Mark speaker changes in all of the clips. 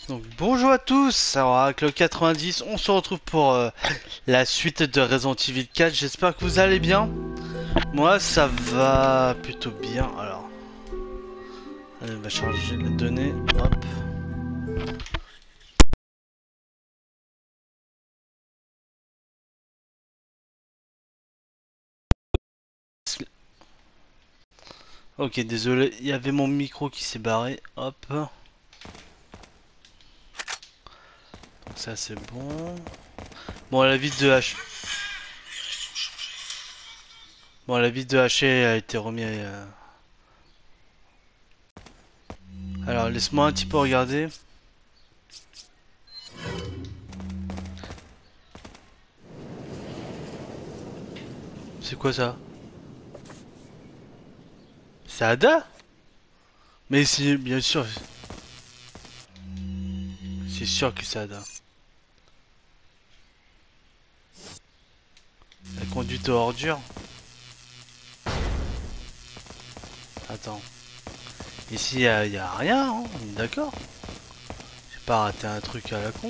Speaker 1: Donc bonjour à tous, alors avec le 90, on se retrouve pour la suite de Resident Evil 4. J'espère que vous allez bien. Moi ça va plutôt bien. Alors, allez, on va changer les données. Hop. Ok, désolé, il y avait mon micro qui s'est barré. Hop. Donc ça c'est bon. Bon, la vis de H. Bon, la vis de haché a été remise. Alors laisse-moi un petit peu regarder. C'est quoi ça? C'est Ada? Mais c'est bien sûr. C'est sûr que c'est Ada. La conduite aux ordures. Attends. Ici, y a rien, hein, on est d'accord. J'ai pas raté un truc à la con.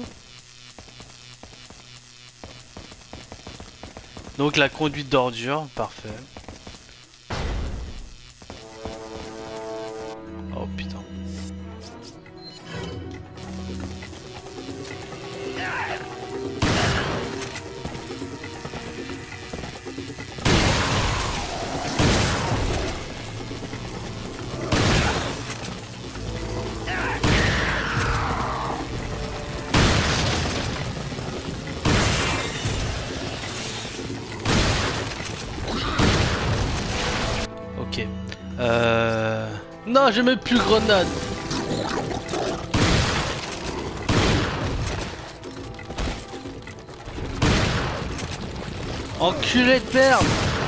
Speaker 1: Donc la conduite d'ordures, parfait. Oh putain. Ok. Non, je mets plus grenade. Enculé de merde.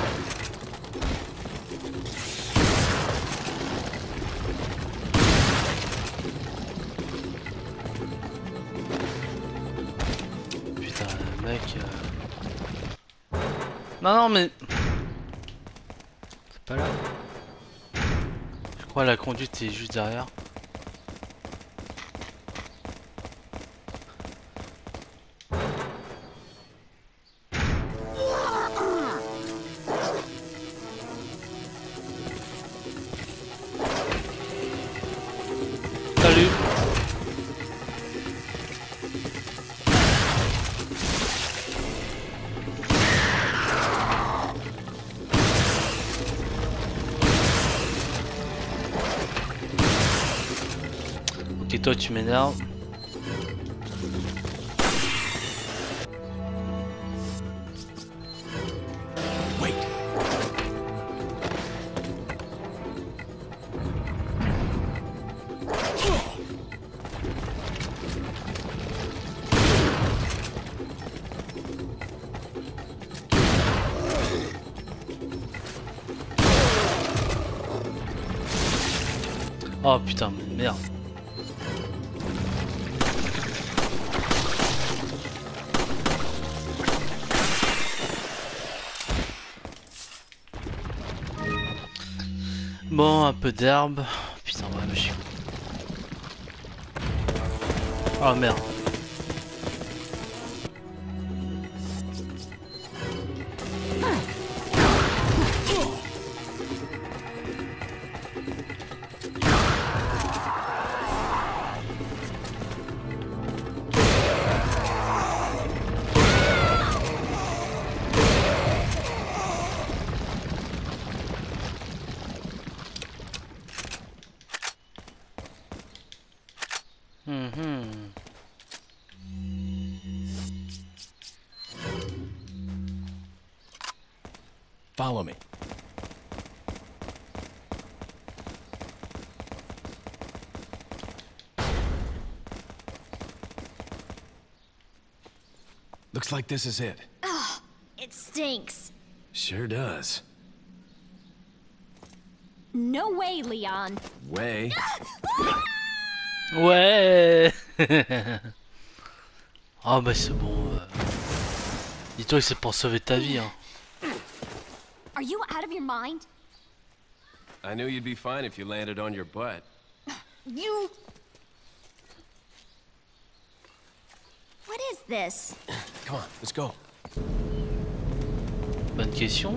Speaker 1: Putain, mec. Non, non, mais. C'est pas là. Je crois la conduite est juste derrière. Salut. Ok, toi tu m'énerves.
Speaker 2: Wait.
Speaker 1: Oh putain, mais merde. Bon, un peu d'herbe. Putain, ouais, je suis. Oh merde. Mhm.
Speaker 2: Follow me. Looks like this is it.
Speaker 3: Ugh, it stinks.
Speaker 2: Sure does.
Speaker 3: No way, Leon.
Speaker 2: Way.
Speaker 1: Ouais. Ah bah c'est bon. Dis-toi que c'est pour sauver ta vie, hein.
Speaker 3: Are you out of your mind?
Speaker 2: I knew you'd be fine if you landed on your butt.
Speaker 3: You... this?
Speaker 2: Come on, let's go.
Speaker 1: Bonne question.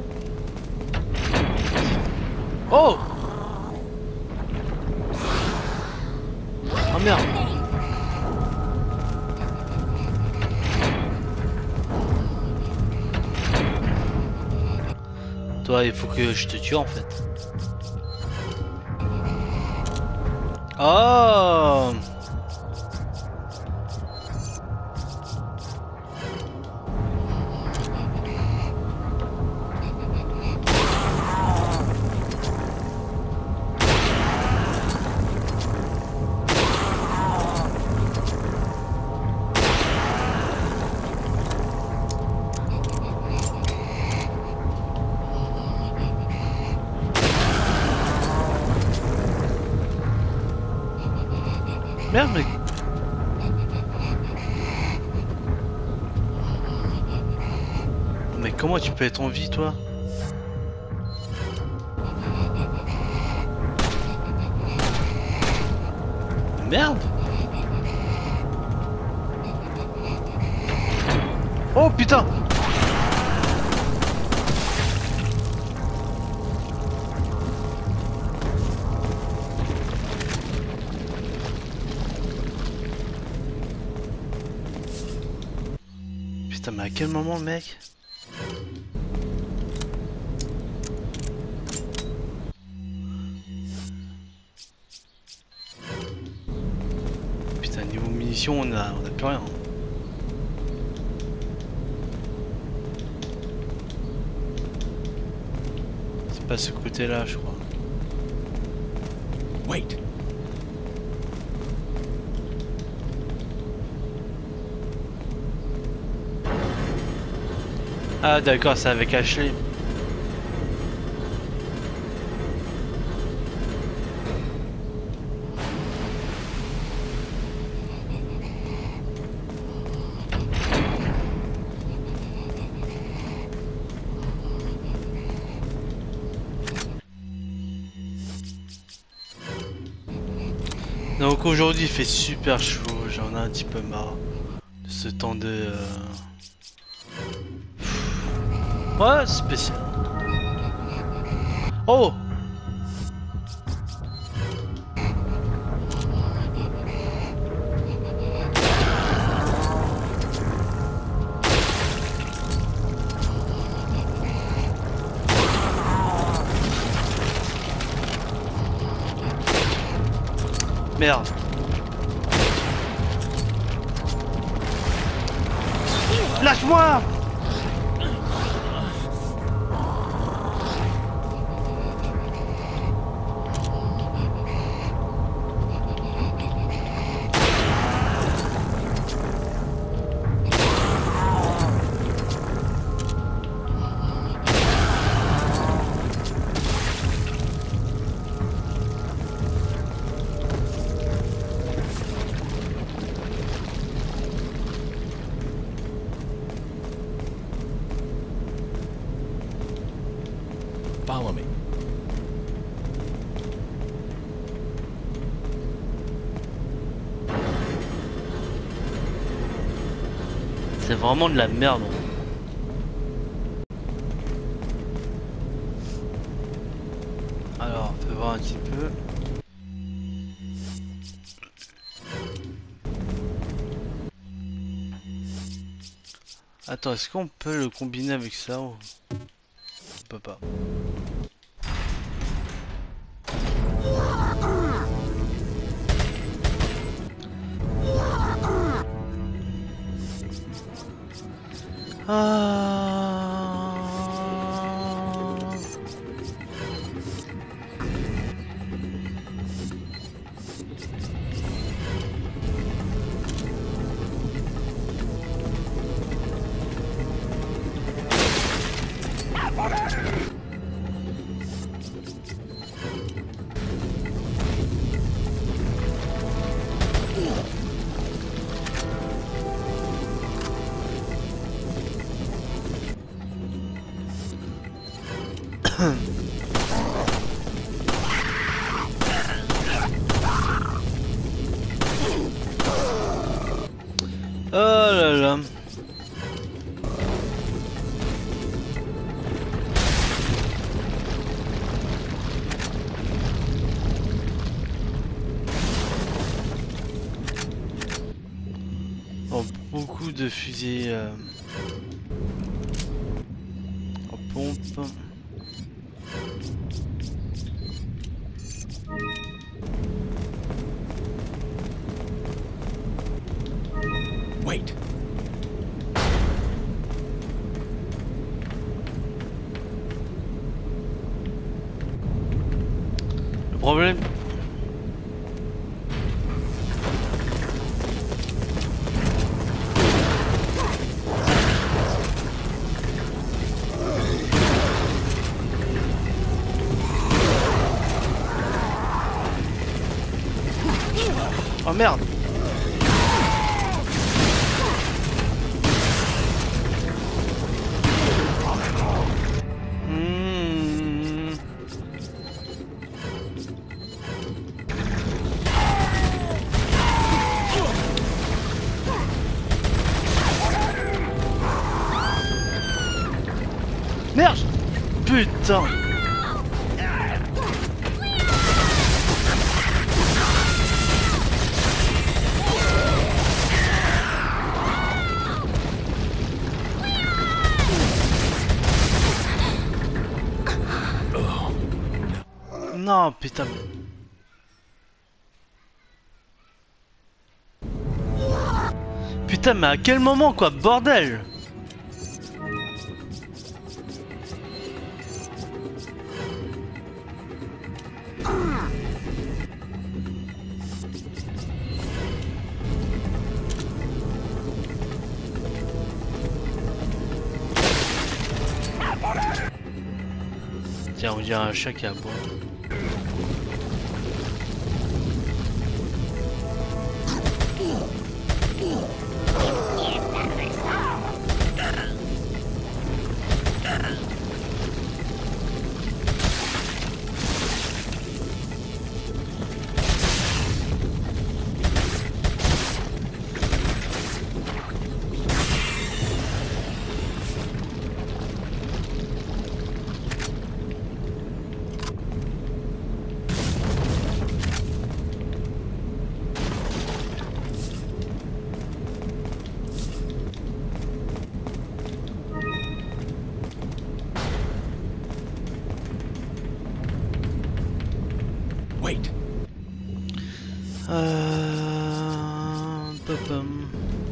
Speaker 1: Oh! Oh merde! Toi, il faut que je te tue en fait. Oh! Merde, mais... Mais comment tu peux être en vie, toi? Merde! Oh putain! Putain, mais à quel moment, le mec? Putain, niveau munitions, on a plus rien. C'est pas ce côté-là, je crois.
Speaker 2: Wait.
Speaker 1: Ah d'accord, c'est avec Ashley. Donc aujourd'hui il fait super chaud, j'en ai un petit peu marre de ce temps de... Ouais, spécial. Oh! Merde. Lâche-moi!
Speaker 2: Follow me.
Speaker 1: C'est vraiment de la merde. Alors, on peut voir un petit peu. Attends, est-ce qu'on peut le combiner avec ça ou... On peut pas. Oh là là là. Oh, beaucoup de fusils en pompe.
Speaker 2: Wait.
Speaker 1: Le problème. Oh merde. Merde. Putain. Non, putain. Putain, mais à quel moment, quoi, bordel? Tiens, on dirait un chat qui aboie.
Speaker 2: Wait.
Speaker 1: Pam.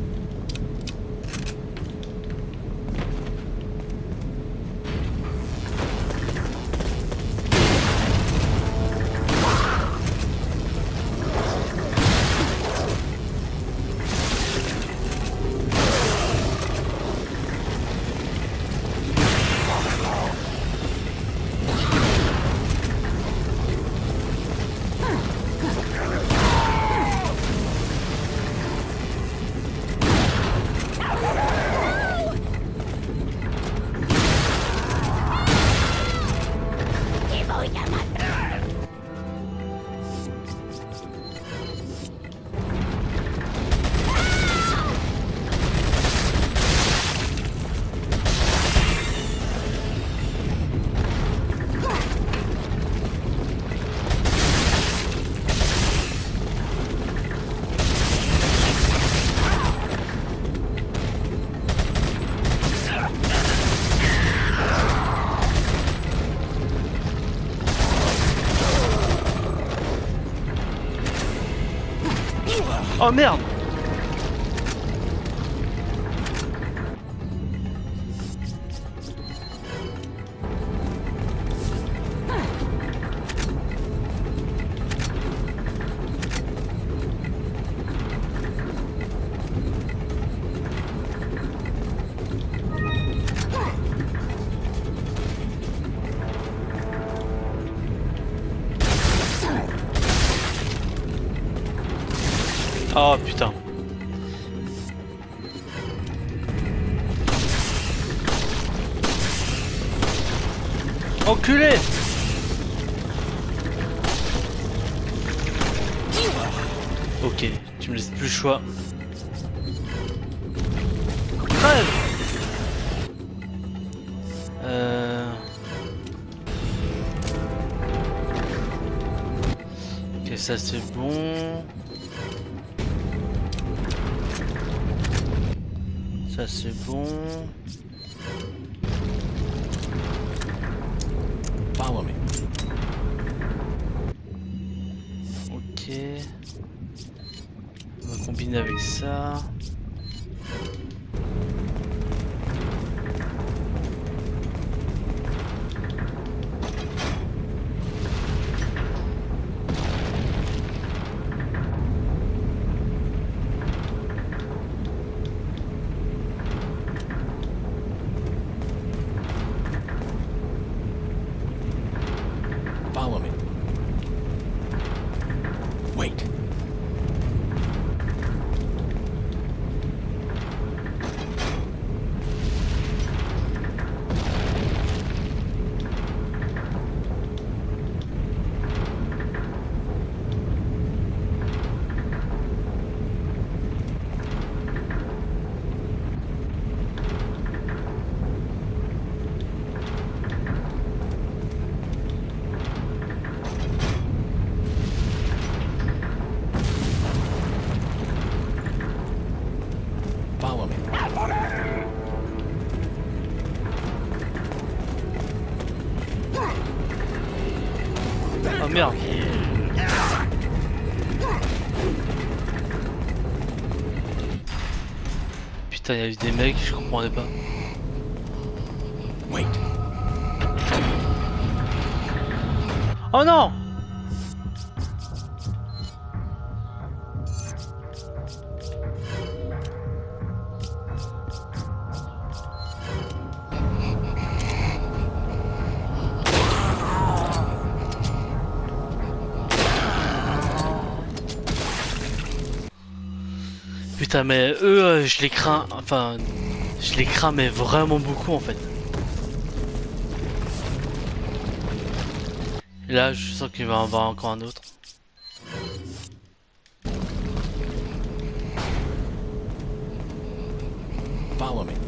Speaker 1: Oh merde. Oh putain. Enculé. Ok, tu me laisses plus le choix. crève. Ok, ça c'est bon. Ça c'est bon.
Speaker 2: Follow me.
Speaker 1: Ok. On va combiner avec ça.
Speaker 2: Follow me. Wait. Follow me.
Speaker 1: Oh merde. Putain, il y a eu des mecs, je comprenais pas.
Speaker 2: Wait.
Speaker 1: Oh non! Putain, mais eux, je les crains. Enfin, je les crains, mais vraiment beaucoup en fait. Et là, je sens qu'il va en avoir encore un autre.
Speaker 2: Follow me.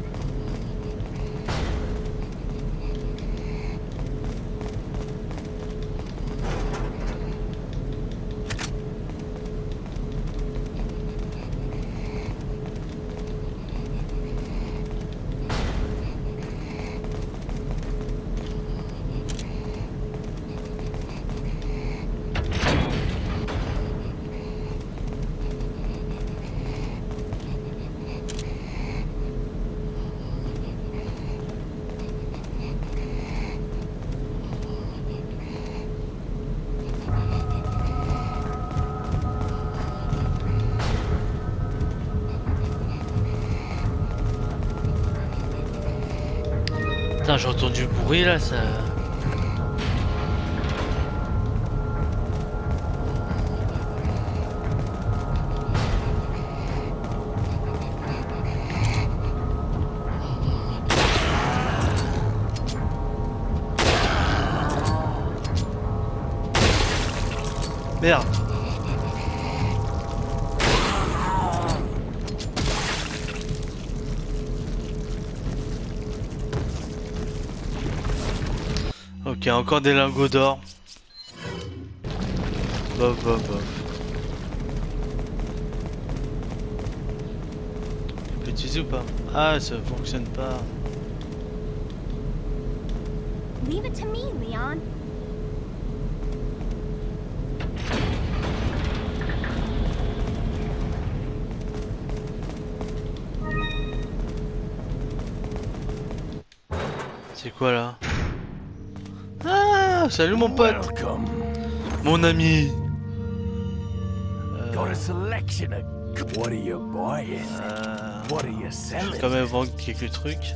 Speaker 1: Putain, j'ai entendu du bruit là, ça. Merde. Ok, encore des lingots d'or. Bof, bof, bof. Tu peux utiliser ou pas? Ah, ça fonctionne pas.
Speaker 3: Leave it to me, Leon.
Speaker 1: C'est quoi là? Ah, salut mon pote,
Speaker 2: Welcome.
Speaker 1: mon ami.
Speaker 2: Got a selection of. What are you buying? What are you
Speaker 1: Je vais
Speaker 2: selling?
Speaker 1: quand même vendre quelques trucs.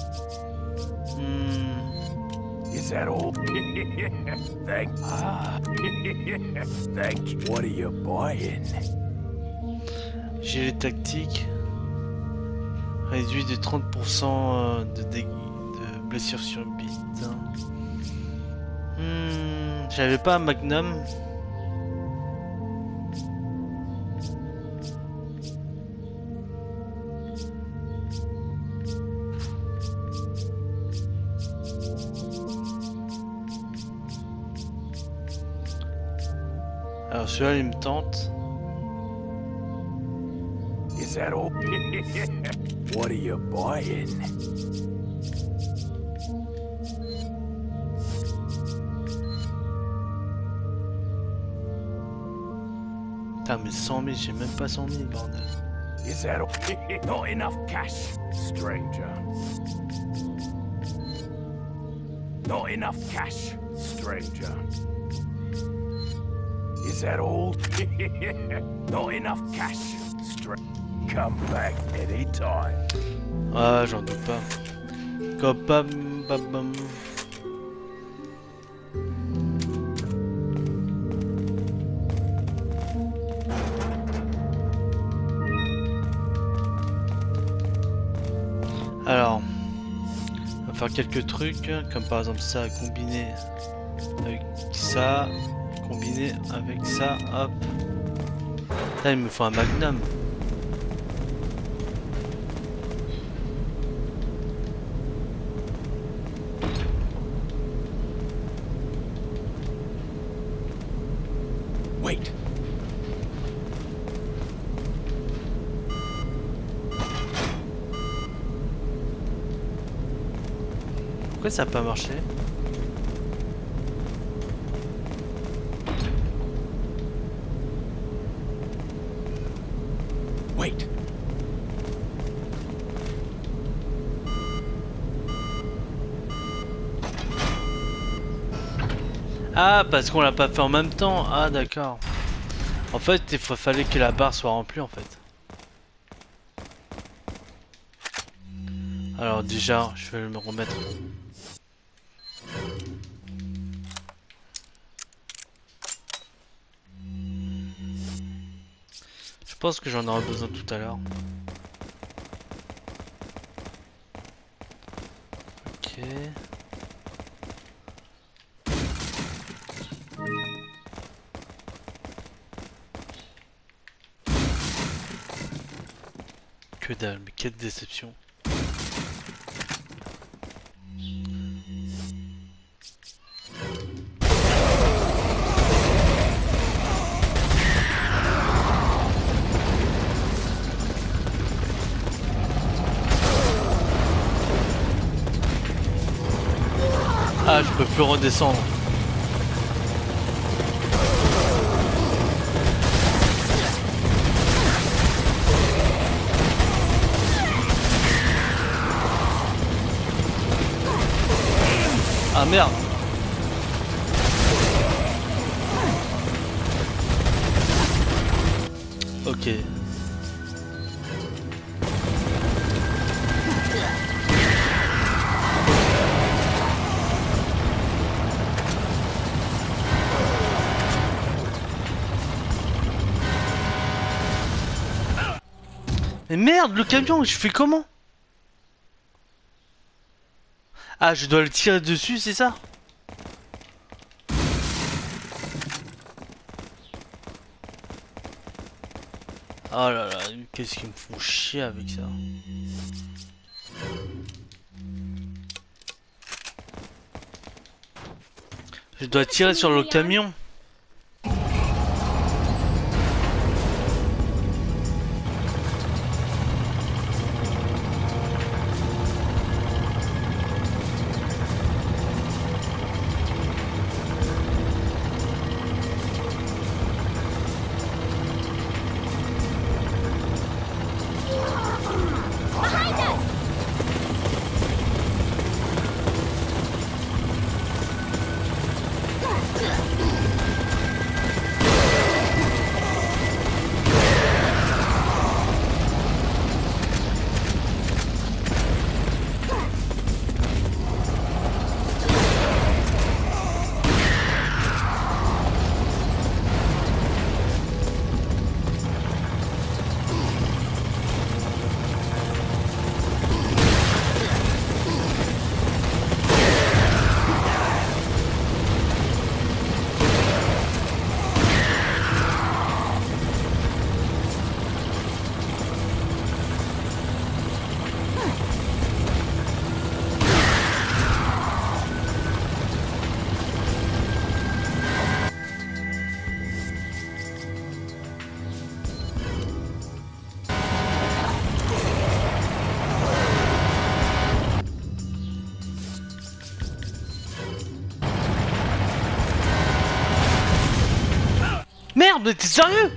Speaker 2: Is that all? Thank. Thank you. What are you buying?
Speaker 1: J'ai les tactiques. Réduit de 30% de blessures subites. J'avais pas un magnum. Alors celui-là il me tente.
Speaker 2: Is that all? What are you buying?
Speaker 1: Putain mais 100 000, j'ai même pas 100 000 bordel.
Speaker 2: Is that all? Not enough cash, stranger. Not enough cash, stranger. Is that all? Not enough cash, stranger. Come back anytime.
Speaker 1: Ah j'en doute pas. Copam babam. Alors, on va faire quelques trucs, comme par exemple ça, combiner avec ça, combiner avec ça, hop. Là, il me faut un magnum.
Speaker 2: Wait.
Speaker 1: Pourquoi ça n'a pas marché?
Speaker 2: Wait.
Speaker 1: Ah, parce qu'on l'a pas fait en même temps. Ah, d'accord. En fait, il fallait que la barre soit remplie, en fait. Alors déjà, je vais me remettre. Je pense que j'en aurai besoin tout à l'heure. Ok. Que dalle, mais quelle déception. Ah, je peux plus redescendre. Ah merde. Ok. Mais merde, le camion, je fais comment? Ah, je dois le tirer dessus, c'est ça? Oh là là, qu'est-ce qu'ils me font chier avec ça? Je dois tirer sur le camion. merde, mais t'es sérieux?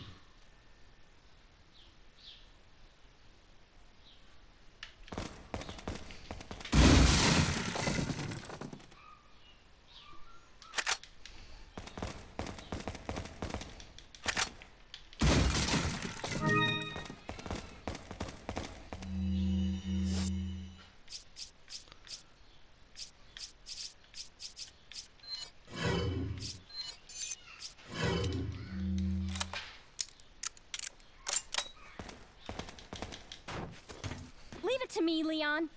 Speaker 3: Leave it to me, Leon.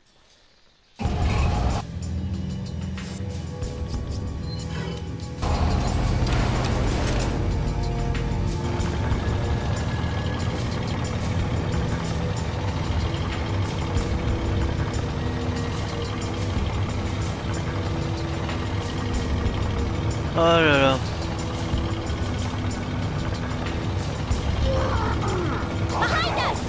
Speaker 1: Oh là là.
Speaker 3: Behind us!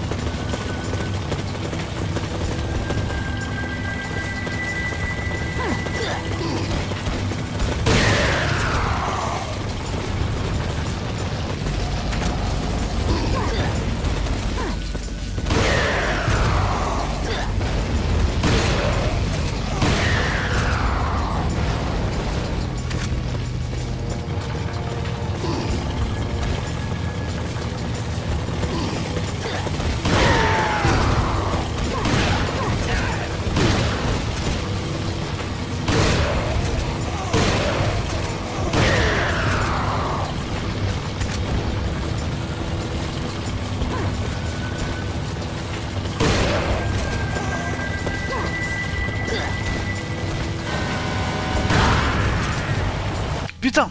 Speaker 1: Putain!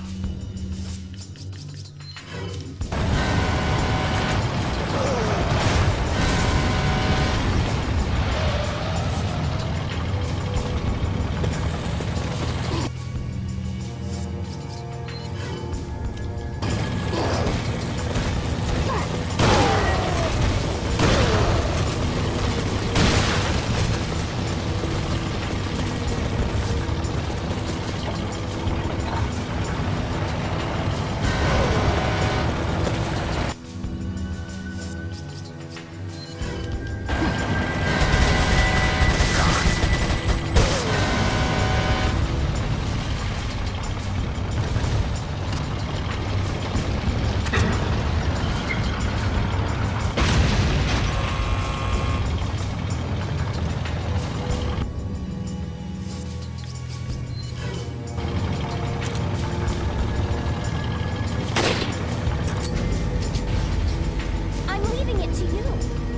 Speaker 3: I'm leaving it to you.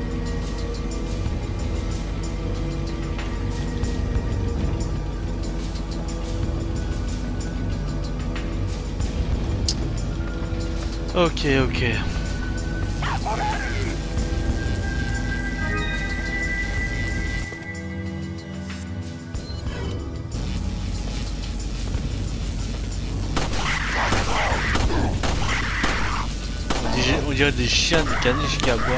Speaker 1: Ok, ok. On dirait des chiens, des caniches qui aboient.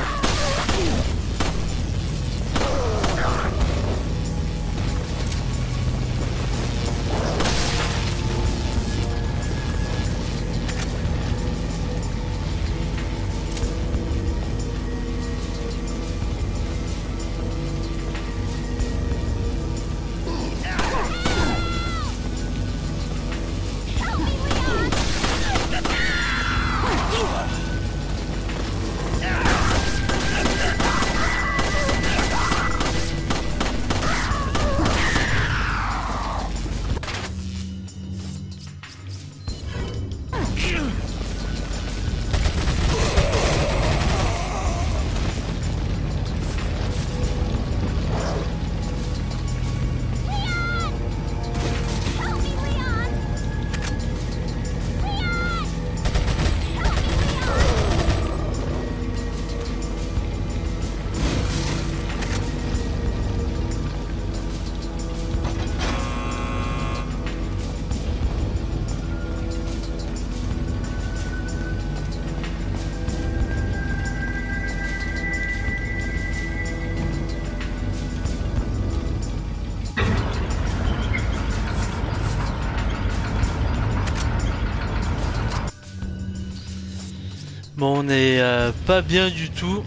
Speaker 1: Bon, on n'est pas bien du tout.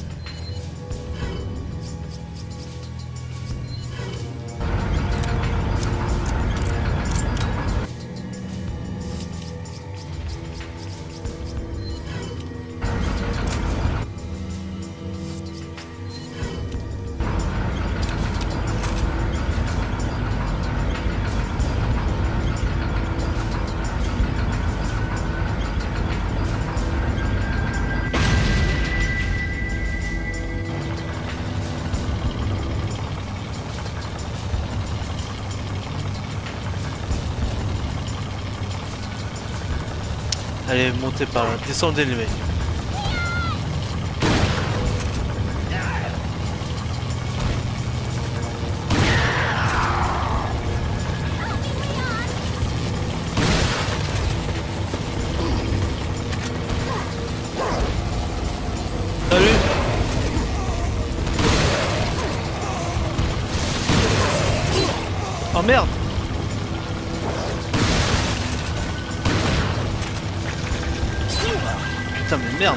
Speaker 1: Allez, montez par là, descendez les mecs. Salut. Oh merde. Putain mais merde.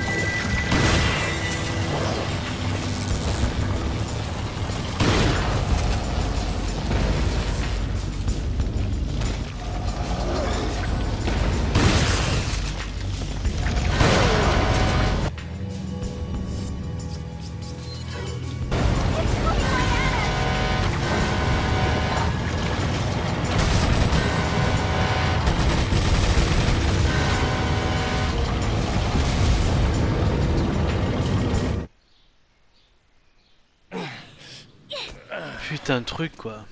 Speaker 1: Putain de truc quoi.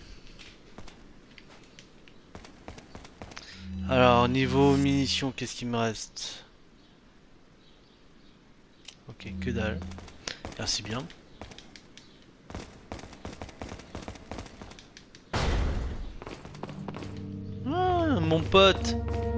Speaker 1: Alors niveau munitions, qu'est-ce qu'il me reste? Ok, que dalle. Merci bien. Ah, mon pote.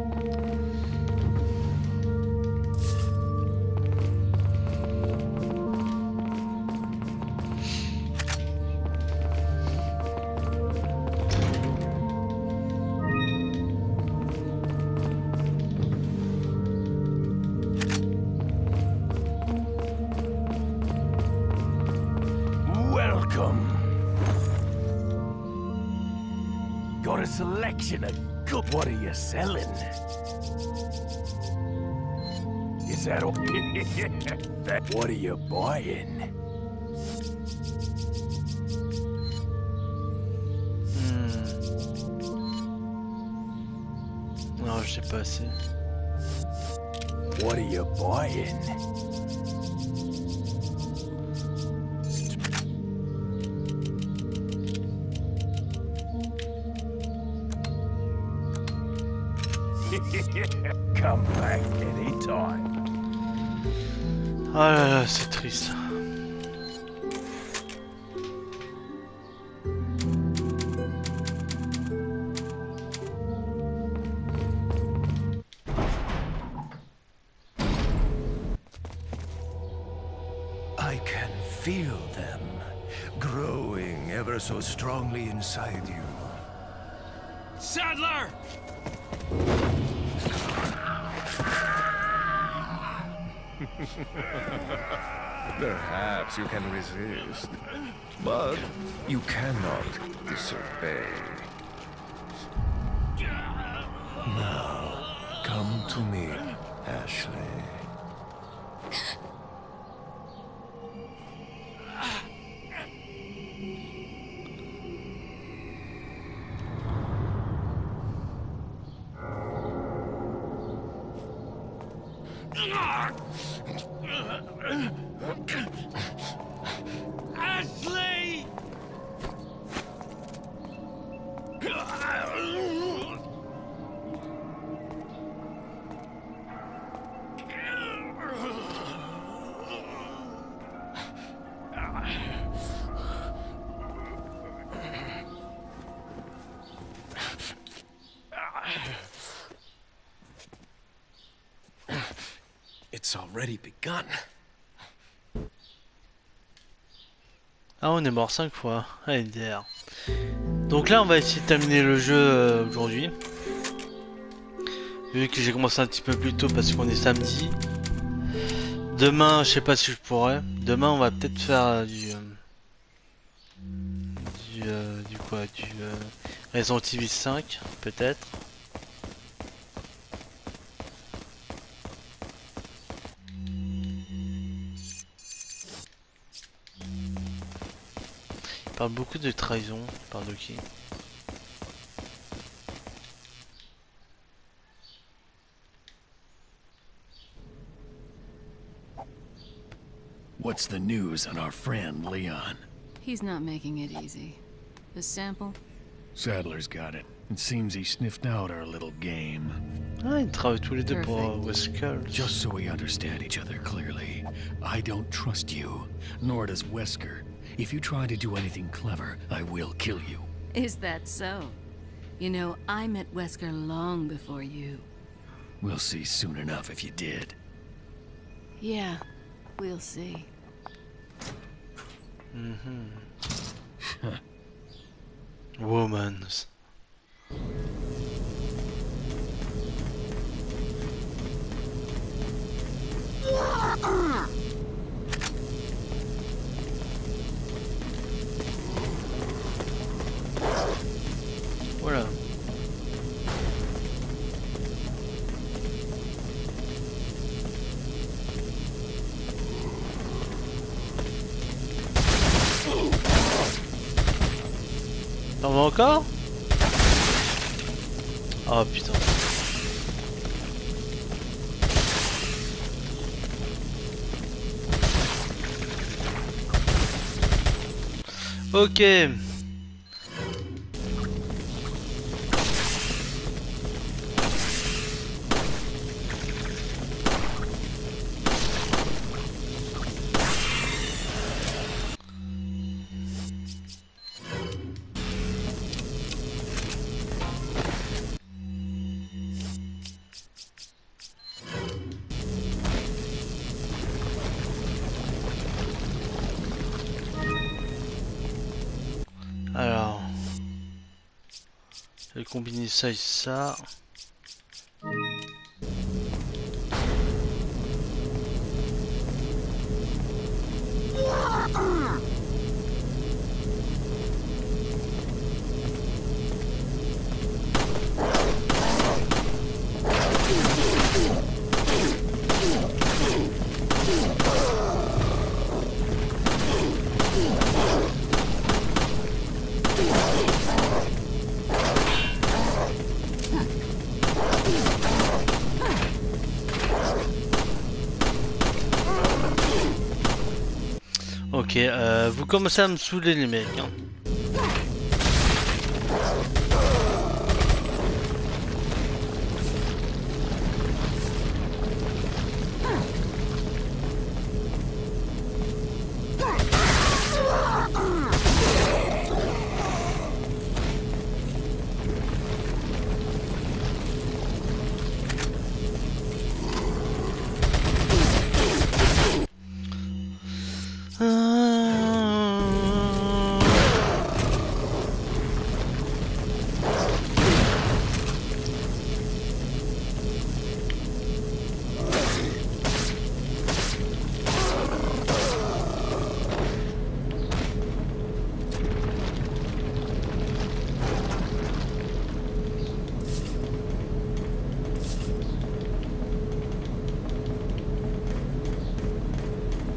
Speaker 2: Welcome. Got a selection of good. What are you selling? Is that all? What are you buying?
Speaker 1: Non, je sais pas assez.
Speaker 2: What are you buying? Come back anytime.
Speaker 1: Ah là là, c'est triste.
Speaker 4: I can feel them growing ever so strongly inside you.
Speaker 2: Sadler!
Speaker 4: Perhaps you can resist, but you cannot disobey. Now, come to me, Ashley.
Speaker 2: Ashley!
Speaker 4: It's already begun.
Speaker 1: Ah, on est mort 5 fois. Ah, NDR. Donc là, on va essayer de terminer le jeu aujourd'hui. Vu que j'ai commencé un petit peu plus tôt parce qu'on est samedi. Demain, je sais pas si je pourrais. Demain, on va peut-être faire du quoi, du Resident Evil 5, peut-être. Il parle beaucoup de trahison, il parle de qui?
Speaker 5: What's the news on our friend, Leon?
Speaker 6: He's not making it easy. The sample?
Speaker 5: Sadler's got it. It seems he sniffed out our little game.
Speaker 1: Ah, ils travaillent tous les deux pour
Speaker 6: Perfect.
Speaker 1: Wesker.
Speaker 5: Just so we understand each other clearly, I don't trust you, nor does Wesker. If you try to do anything clever, I will kill you.
Speaker 6: Is that so? You know, I met Wesker long before you.
Speaker 5: We'll see soon enough if you did.
Speaker 6: Yeah, we'll see.
Speaker 1: Womans. Voilà. T'en veux encore? Oh putain. Ok. Alors, je vais combiner ça et ça. Ok, vous commencez à me saouler les mecs. Hein.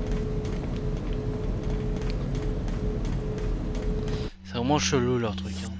Speaker 1: C'est vraiment chelou leur truc. Hein.